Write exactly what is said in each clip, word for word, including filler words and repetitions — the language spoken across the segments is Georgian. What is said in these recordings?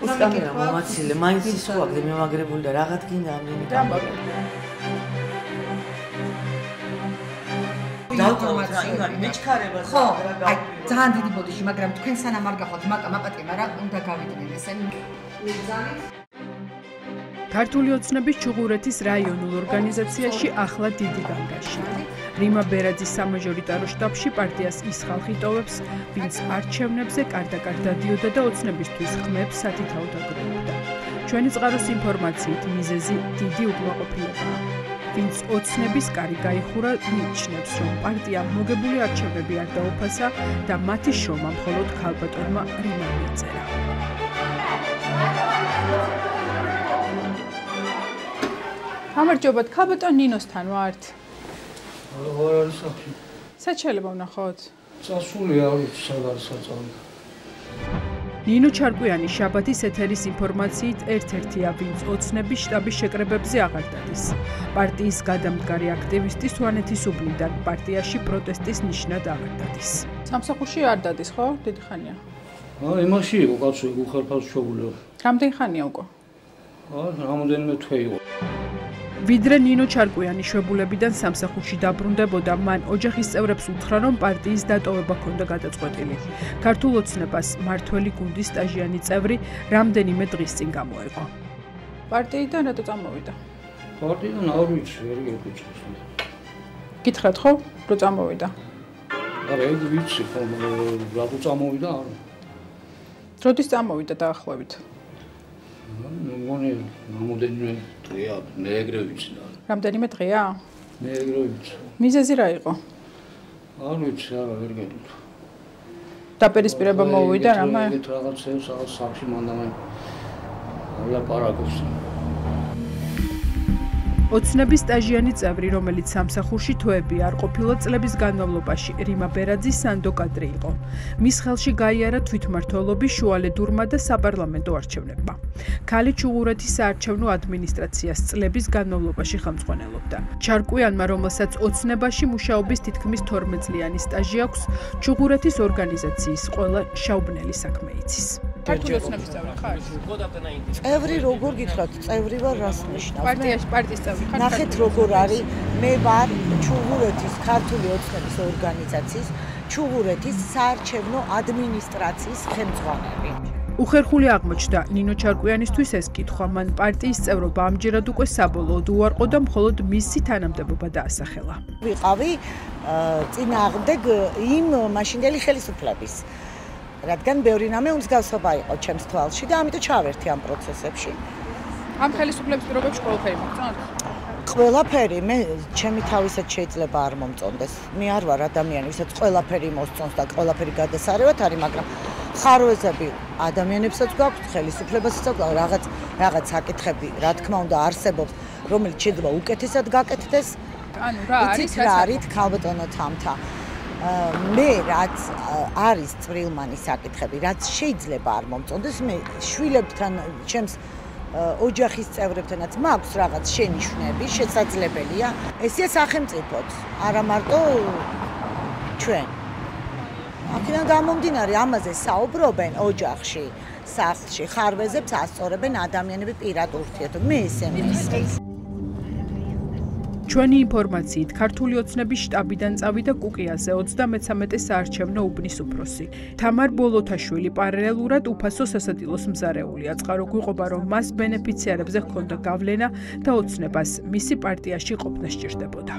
კამერა მომაცილე, მაინც ის ვაგდე მემაგრებული და რაღაც გინდა ამდენი კამერა. ინფორმაცია მეჩქარება ხო, აი ძალიან დიდი ბოდიში, მაგრამ თქვენ სანამ არ გახვალთ მაკა მაპატი, მაგრამ უნდა გავიდნენ ესენ. ქართული ოცნების ჩუღურეთის რაიონულ ორგანიზაციაში ახლა დიდი განგაშია. რიმა ბერაძის სამაჟორიტარო შტაბში პარტიას ის ხალხი ტოვებს, ვინც არჩევნებზე კარდაკარ დადიოდა და ოცნებისთვის ხმებს სათითაოდ აგროვებდა. ჩვენი წყაროს ინფორმაციით მიზეზი დიდი უკმაყოფილებაა. ვინც ოცნების კარი გაიხურა, მიიჩნევს, რომ პარტიამ მოგებული არჩევნები არ დაუფასა და მათი შრომა მხოლოდ ქალბატონმა რიმამ მიწერა. გამარჯობათ, ქალბატონ ნინოსთან ვართ. არ არის საფი. სად შეიძლება ვნახოთ? წასული არ ვიცი სად არის საწავი. ნინო ჩარკვიანი შაბათის ეთერის ინფორმაციით ერთ-ერთია, ვინც ოცნების შტაბის შეკრებებზე აღარ დადის. პარტიის გადამდგარი აქტივისტი სვანეთის უბნიდან პარტიაში პროტესტის ნიშნად აღარ დადის. სამსახურში არ დადის, ხო? დიდი ხანია. აა, იმაში იყო კაცო, უხერხავს ჩოგულო. რამდენი ხანია უკვე? აა, რამოდენიმე თვე იყო. ვიდრე ნინო ჩარკვიანი შვებულებიდან სამსახურში დაბრუნდებოდა, მან ოჯახის წევრებს უთხრა, რომ პარტიის დატოვება ჰქონდა გადაწყვეტილი. ქართულ ოცნებას მართველი გუნდის სტაჟიანი წევრი რამდენიმე დღის წინ გამოეყო. პარტიიდან რატო წამოვიდა? პარტიიდან არ ვიცი, ვერ გეკითხეს. გითხრათ ხო, რო წამოვიდა? არა, ეგ ვიცი, ხომ რატო წამოვიდა, არა. როდის წამოვიდა დაახლოებით? მოგონი რამოდენიმე დღეა, მე ეგრე ვიცი. რამდენიმე დღეა? მე ეგრე ვიცი. მიზეზი რა იყო? არ ვიცი, არა, ვერ გეკითხე. დაპირისპირება მოუვიდა რამე? ეგეთ რაღაცებს, რაღაც სახში მანდამე ლაპარაკობს. ოცნების სტაჟიანი წევრი, რომელიც სამსახურში თვეები არ ყოფილა წლების განმავლობაში, რიმა ბერაძის სანდო კადრი იყო. მის ხელში გაიარა თვითმმართველობის შუალედურმა და საპარლამენტო არჩევნებმა. ქალი ჩუღურეთის საარჩევნო ადმინისტრაციას წლების განმავლობაში ხელმძღვანელობდა. ჩარკვიანმა, რომელსაც ოცნებაში მუშაობის თითქმის თორმეტ წლიანი სტაჟი აქვს, ჩუღურეთის ორგანიზაციის ყველა შაუბნელი საქმე იცის. ქართული ოცნების წევრი ხარ? წევრი როგორ გითხრათ, წევრი ვარ რას ნიშნავს? პარტიაში პარტიის წევრი ხარ? ნახეთ როგორ არის, მე ვარ ჩუღურეთის ქართული ოცნების ორგანიზაციის ჩუღურეთის საარჩევნო ადმინისტრაციის ხელმძღვანელი. უხერხული აღმოჩნდა ნინო ჩარკვიანისთვის ეს კითხვა, მან პარტიის წევრობა ამჯერად უკვე საბოლოოდ უარყო და მხოლოდ მისი თანამდებობა დაასახელა. ვიყავი წინააღმდეგ იმ მაშინდელი ხელისუფლების. რადგან ბევრი რამე უმსგავსობა იყო ჩემს თვალში და ამიტომ ჩავერთი ამ პროცესებში. ამ ხელისუფლების პირობებში ყველაფერი მოგწონთ? ყველაფერი, მე ჩემი თავისაც შეიძლება არ მომწონდეს. მე არ ვარ ადამიანი, ვისაც ყველაფერი მოსწონს და ყველაფერი გადასარევად არის, მაგრამ ხარვეზები ადამიანებსაც გვაქვს, ხელისუფლებასაც გვაქვს, რაღაც რაღაც საკითხები, რა თქმა უნდა, არსებობს, რომელიც შეიძლება უკეთესად გაკეთდეს. ანუ რა არის რა არის ქალბატონო თამთა? მე რაც არის წვრილმანი საკითხები, რაც შეიძლება არ მომწონდეს, მე შვილებთან, ჩემს ოჯახის წევრებთანაც მაქვს რაღაც შენიშვნები, შესაძლებელია. ესეა სახელმწიფოც, არა მარტო ჩვენ. აქედან გამომდინარე, ამაზე საუბრობენ ოჯახში, სახლში, ხარვეზებს ასწორებენ ადამიანები პირად ურთიერთობ. მე ესე მისდევ. ჩვენი ინფორმაციით, ქართული ოცნების შტაბიდან წავიდა კუკიაზე ოცდამეცამეტე საარჩევნო უბნის უფროსი. თამარ ბოლოთაშვილი პარალელურად უფასო სასადილოს მზარეულია. წყარო გვიყვება, რომ მას ბენეფიციარებზე ჰქონდა გავლენა და ოცნებას მისი პარტიაში ყოფნა სჭირდებოდა.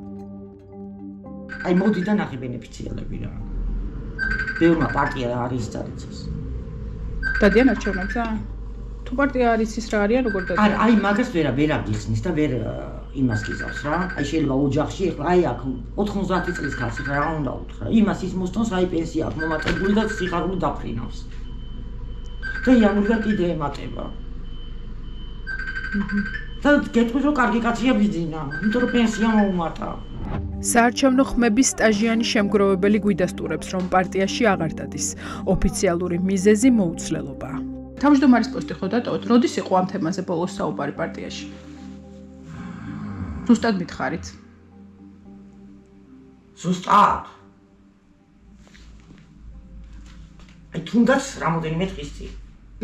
აი მოდიდან ახი ბენეფიციარები რა. ბევრმა პარტია არის დადიცეს. დადიან არჩევნებზე? თუ პარტია არის ის რა არიან, როგორ დადიან? არა, აი მაგას ვერა ვერა გიხსნის და ვერ იმას გიზავს რა. აი შეიძლება ოჯახში ეხლა აი აქ ოთხმოცდაათი წლის ქალს რა უნდა უთხრა. იმას ის მოსტონს აი პენსია აქვს მომატებული და სიხარული დაფრინავს. და იამურიდან კიდე ემატება. და გეტყვის რომ კარგი კაცია ბიძინა, იმიტომ რომ პენსია მოუმატა. საარჩევნო ხმების სტაჟიანი შემგროვებელი გვიდასტურებს, რომ პარტიაში აღარ დადის. ოფიციალური მიზეზი მოუცლელობაა. თავმჯდომარის პოსტი ხო დატოვეთ? როდის იყო ამ თემაზე ბოლოს საუბარი პარტიაში? ზუსტად მითხარით? ზუსტად? აი თუნდაც რამოდენიმე დღის წინ.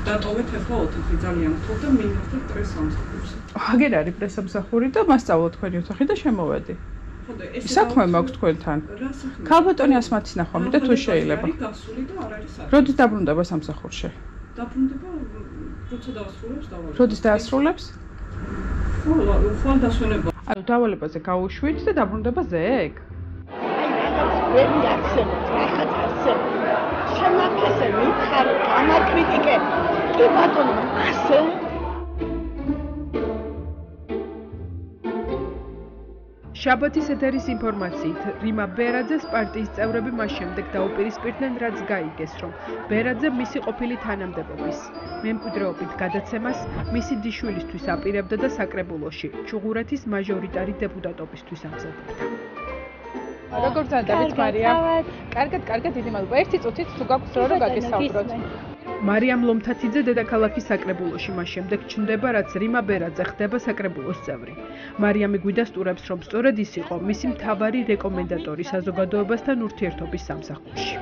დატოვეთ ახლა ოთახი ძალიან გთხოვ და მიმართეთ პრესამსახურს. აგერ არის პრესამსახური და მასწავლო თქვენი ოთახი და შემოვედი. საქმე მაქვს თქვენთან. ქალბატონი ასმათის ნახვა მინდა თუ შეიძლება. გასული და არ არის საქმე. როდის დაბრუნდება სამსახურში? დაბრუნდება როცა დაასრულებს დავალება. როდის დაასრულებს? ხო, ხვალ დასვენება. ანუ დავალებაზე გაუშვით და დაბრუნდება ზეგ? ვერ მიახსენოთ რაღაც არსებობს. შემაქესე მითხარი გამაკრიტიკე. კი ბატონო, ასე შაბათის ეთერის ინფორმაციით, რიმა ბერაძეს პარტიის წევრები მას შემდეგ დაუპირისპირდნენ, რაც გაიგეს, რომ ბერაძე მისი ყოფილი თანამდებობის მემკვიდრეობით გადაცემას მისი დიშვილისთვის აპირებდა და საკრებულოში ჩუღურეთის მაჟორიტარი დეპუტატობისთვის ამზადებდა. როგორ ძადებით, მარია? კარგად, კარგად, დიდი მადლობა. ერთი წუთით თუ გაგვს რო გაგესაუბროთ. მარიამ ლომთათიძე დედაქალაქის საკრებულოში მას შემდეგ ჩნდება, რაც რიმა ბერაძე ხდება საკრებულოს წევრი. მარიამი გვიდასტურებს, რომ სწორედ ის იყო მისი მთავარი რეკომენდატორი საზოგადოებასთან ურთიერთობის სამსახურში.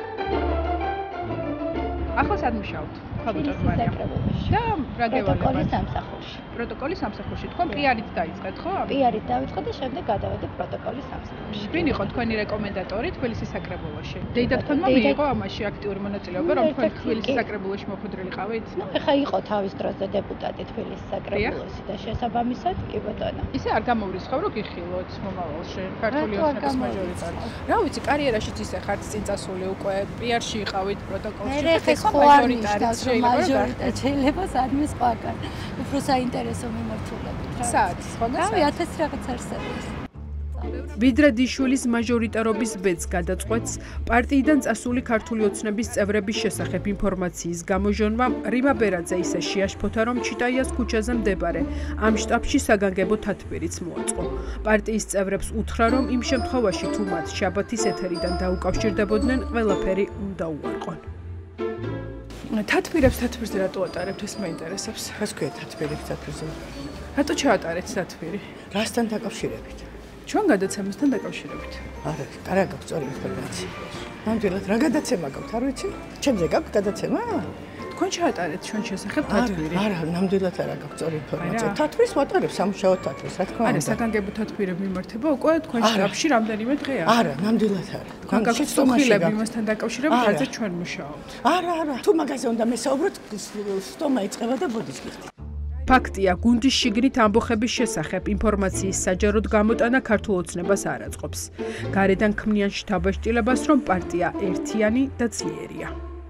ახლა სად მუშაობთ? ქალბატონი მარიამ. და რა გევალებათ? სამსახურში. პროტოკოლის სამსახურში. თქვენ პიარით დაიწყეთ, ხო? პიარით დავიწყე და შემდეგ გადავედი პროტოკოლის სამსახურში. ვინ იყო თქვენი რეკომენდატორი თბილისის საკრებულოში? დეიდა თქვენმა მიიღო ამაში აქტიური მონაწილეობა, რომ თქვენ თბილისის საკრებულოში მოხვედრილიყავით? ნუ ეხა იყო თავის დროზე დეპუტატი თბილისის საკრებულოში და შესაბამისად კი ბატონო. ისე არ გამოვრიცხავ, რომ გიხილოთ მომავალში ქართული ოცნების მაჟორიტარი. რა ვიცი, კარიერაშიც ისე ხართ წინ წასული უკვე, პიარში იყავით პროტოკოლში. ეხა მაჟორიტარი მაჟორიტარი შეიძლება სადმე სხვაგან. უფრო საინტერესო მიმართულებით. სად? სხვაგან? რავი, ათასი რაღაც არსებობს. ვიდრე დიშვილის მაჟორიტარობის ბედს გადაწყვეტს პარტიიდან წასული ქართული ოცნების წევრების შესახებ ინფორმაციის გამოჟონვა, რიმა ბერაძე ისე შეაშფოთა, რომ ჩიტაიას ქუჩაზე მდებარე ამ შტაბში საგანგებო თათბირიც მოაწყო. პარტიის წევრებს უთხრა, რომ იმ შემთხვევაში თუ მათ შაბათის ეთერიდან დაუკავშირდებოდნენ, ყველაფერი უნდა უარყონ. თათბირებს თათბირზე რატო ატარებთ, ეს მაინტერესებს. რას ქვია თათბირებს თათბირზე? რატო ჩაატარეთ თათბირი? რასთან დაკავშირებით? ჩვენ გადაცემასთან დაკავშირებით. არა, არა გაქვს სწორი ინფორმაცია. ნამდვილად რა გადაცემა გაქვთ, არ ვიცი? ჩემზე გაქვთ გადაცემა? თქვენ ჩაატარეთ ჩვენ შესახებ თათბირი. არა, ნამდვილად არა გაქვს სწორი ინფორმაცია. თათბირს ვატარებ სამუშაო თათბირს, რა თქმა უნდა. არა, საგანგებო თათბირები მიმართება უკვე თქვენ შტაბში რამდენიმე დღეა. არა, ნამდვილად არა. თქვენ გაქვთ სტომახილები იმასთან დაკავშირებით, რაზე ჩვენ მუშაობთ. არა, არა, თუ მაგაზე უნდა მესაუბროთ, სტომა იწყება და ბოდის გიხდით. ფაქტია, გუნდის შიგნით ამბოხების შესახებ ინფორმაციის საჯაროდ გამოტანა ქართულ ოცნებას არ აწყობს. გარედან ქმნიან შთაბეჭდილებას, რომ პარტია ერთიანი და ძლიერია.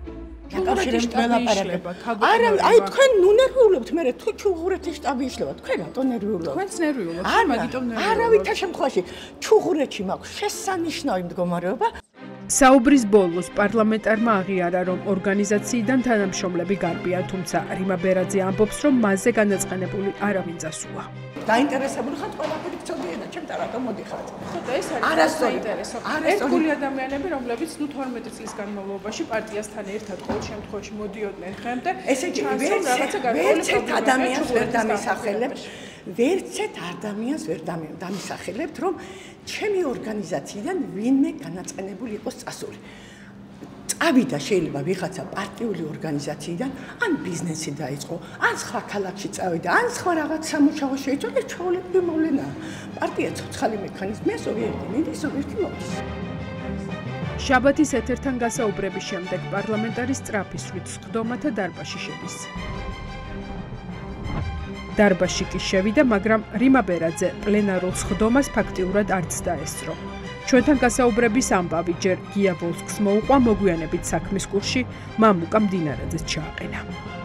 არა, აი თქვენ ნუ ნერვიულობთ, მე თუ ჩუღურეთის შტაბი იშლება, თქვენ რატო ნერვიულობთ? თქვენც ნერვიულობთ, მაგიტომ ნერვიულობთ. არავითარ შემთხვევაში ჩუღურეთში მაქვს შესანიშნავი მდგომარეობა. საუბრის ბოლოს პარლამენტარმა აღიარა, რომ ორგანიზაციიდან თანამშრომლები გარბიან, თუმცა რიმა ბერაძე ამბობს, რომ მასზე განაწყენებული არავინ წასულა. დაინტერესებული ხართ ყველაფერი გწოდიენა, ჩემთან რატო მოდიხართ? ცოტა ეს არის საინტერესო. ერთგული ადამიანები, რომლებიც ნუ თორმეტი წლის განმავლობაში პარტიასთან ერთად ყოველ შემთხვევაში მოდიოდნენ დღემდე, ესე იგი ვერც ერთ ადამიანს ვერ დამისახელებთ, ვერც ერთ ადამიანს ვერ დამისახელებთ, რომ ჩემი ორგანიზაციიდან ვინმე განაწყენებული იყოს წასული. წავიდა შეიძლება ვიღაცა პარტიული ორგანიზაციიდან, ან ბიზნესი დაიწყო, ან სხვა ქალაქში წავიდა, ან სხვა რაღაც სამუშაო შეიცვალა და ჩაოლებული მოვლენა. პარტია ცოცხალი მექანიზმია, ზოგიერთი მიდის, ზოგიერთი მოდის. შაბათის ეთერთან გასაუბრების შემდეგ პარლამენტარის სწრაფისვით სხდომათა დარბაზში შედის. დარბაზში კი შევიდა, მაგრამ რიმა ბერაძე პლენარულ სხდომას ფაქტიურად არც დაესწრო. ჩვენთან გასაუბრების ამბავი ჯერ გია ვოლსკს მოუყვა, მოგვიანებით საქმის კურსში მამუკა მდინარაძეც ჩააყენა.